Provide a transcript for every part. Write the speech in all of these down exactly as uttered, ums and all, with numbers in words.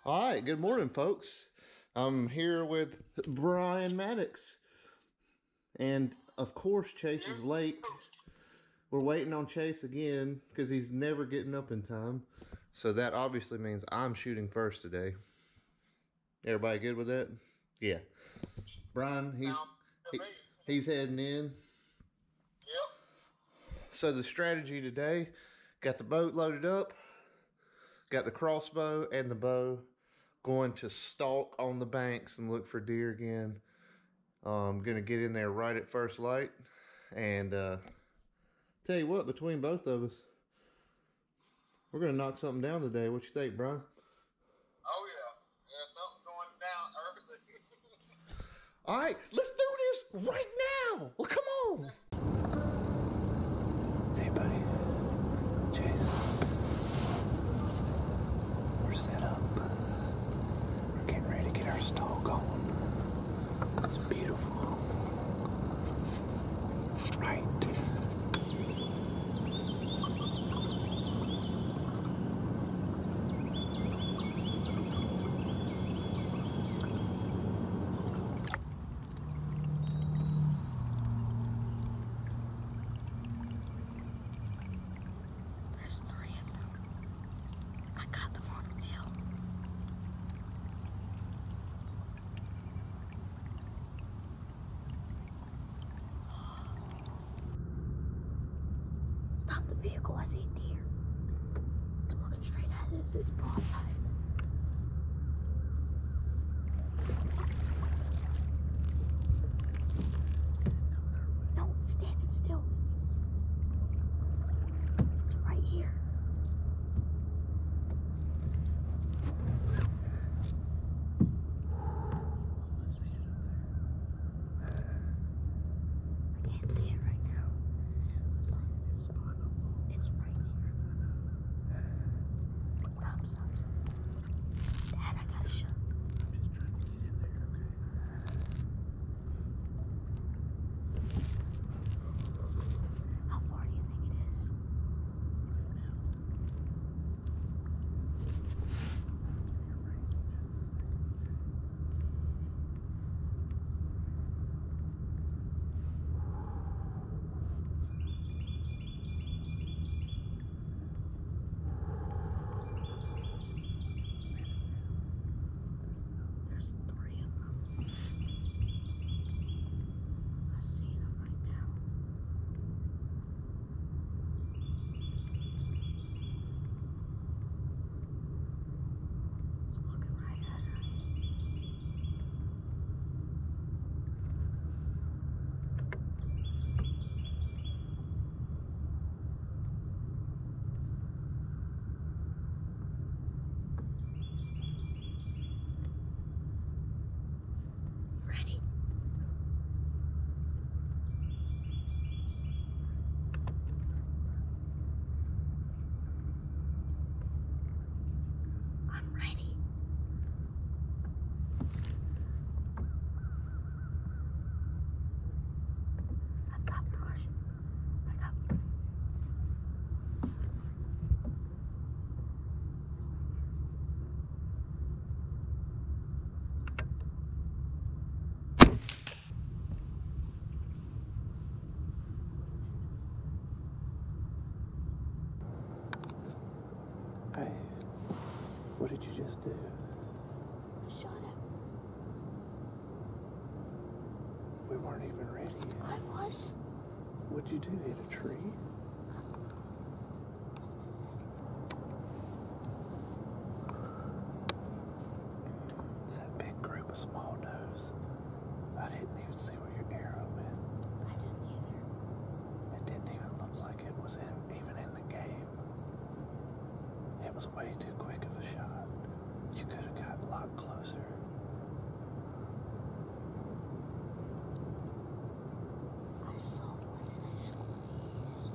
All right, good morning, folks. I'm here with Brian Maddox. And of course, Chase is late. We're waiting on Chase again because he's never getting up in time. So that obviously means I'm shooting first today. Everybody good with that? Yeah. Brian, he's he, he's heading in. Yep. So the strategy today, got the boat loaded up, got the crossbow and the bow, going to stalk on the banks and look for deer again. I'm going to get in there right at first light. And uh, tell you what, between both of us, we're going to knock something down today. What you think, Brian? Oh, yeah. Yeah, something going down early. All right, let's do this right now. Well, come on. Hey, buddy. Chase. We're set up. We're getting ready to get our stall going. It's beautiful. Right. There's three of them. I got them on film. Stop the vehicle, I see a deer. It's walking straight at us, it's broadside. No, it's standing still. It's right here. Let's see it over there. I can't see it right now. Let's see it. It's spot on. It's right here. Stop, stop, stop. Dad, I got a shot. I'm just trying to get in there, okay? How far do you think it is? There's three of them. I see them right now. It's walking right at us. Ready? I'm ready. I've got brush. I got. Hey, what did you just do? I shot him. We weren't even ready yet. I was. What'd you do? Hit a tree? It's that big group of small nose. I didn't even see where your arrow went. I didn't either. It didn't even look like it was in, even in the game. It was way too quick of a shot. You could have got a lot closer. I saw one and I squeezed.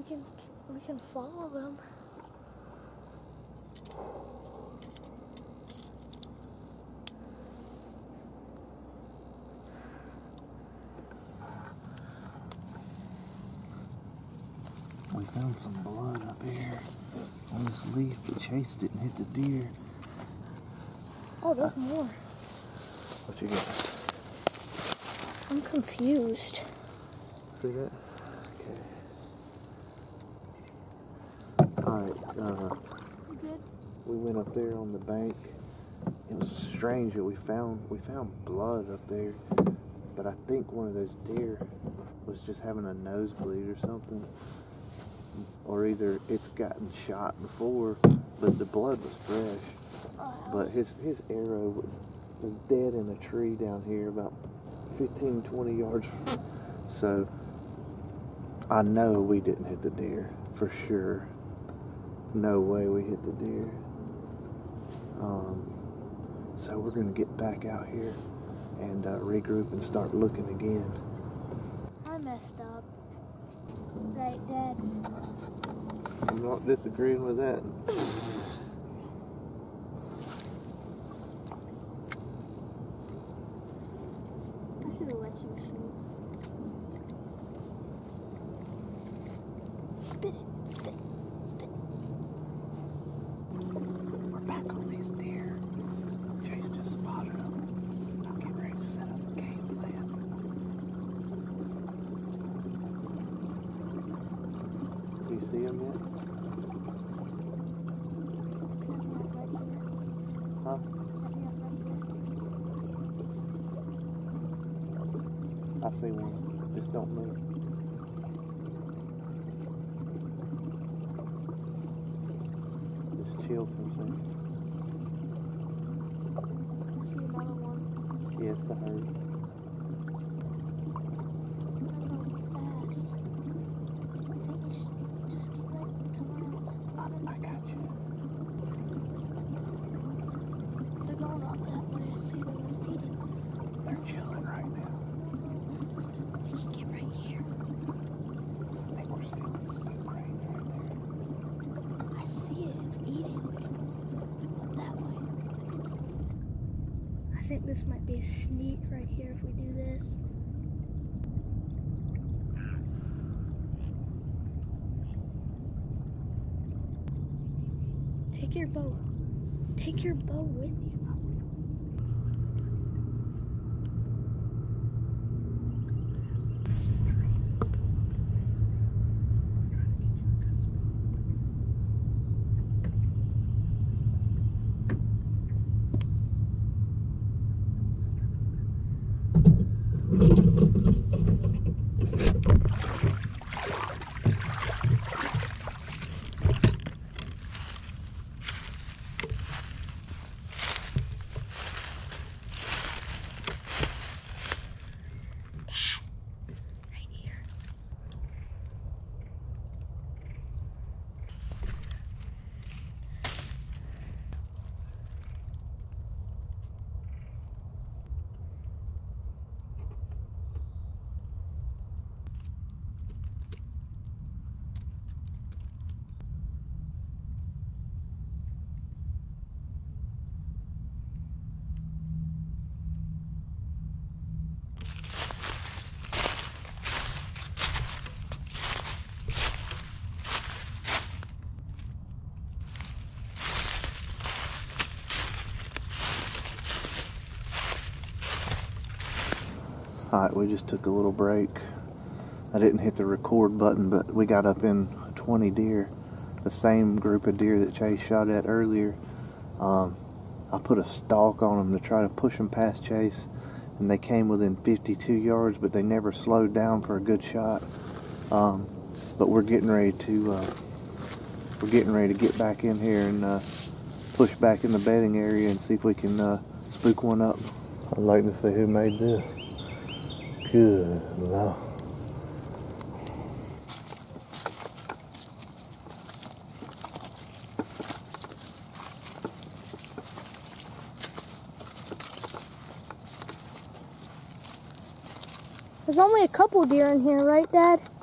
We can we can follow them. We found some blood up here on this leaf, but Chase didn't hit the deer. Oh, there's more. What you got? I'm confused. See that? Okay. Alright, uh, You good? we went up there on the bank. It was strange that we found we found blood up there, but I think one of those deer was just having a nosebleed or something. Or either it's gotten shot before, but the blood was fresh. Oh, But his, his arrow was, was dead in a tree down here about fifteen, twenty yards. So I know we didn't hit the deer for sure. No way we hit the deer. Um, so we're going to get back out here and uh, regroup and start looking again. I messed up. Right, Dad? I'm not disagreeing with that. I should have let you shoot. Spit it, spit it, spit it. We're back on these deer. Chase just spotted them. I'll get ready to set up a game plan. Do you see them yet? Huh? I see one. Just don't move. Just chill for a second. I see another one. Yes, the herd. I got you. They're going up that way. I see them feeding. They're chilling right now. We can get right here. I think we're still in Spook Range right there. I see it. It's eating. It's going up that way. I think this might be a sneak right here if we do this. Take your bow. Take your bow with you. Right here. Alright, we just took a little break. I didn't hit the record button, but we got up in twenty deer. The same group of deer that Chase shot at earlier. Um, I put a stalk on them to try to push them past Chase, and they came within fifty-two yards, but they never slowed down for a good shot. Um, but we're getting ready to uh, we're getting ready to get back in here and uh, push back in the bedding area and see if we can uh, spook one up. I'd like to see who made this. Good Lord. There's only a couple deer in here, right, Dad?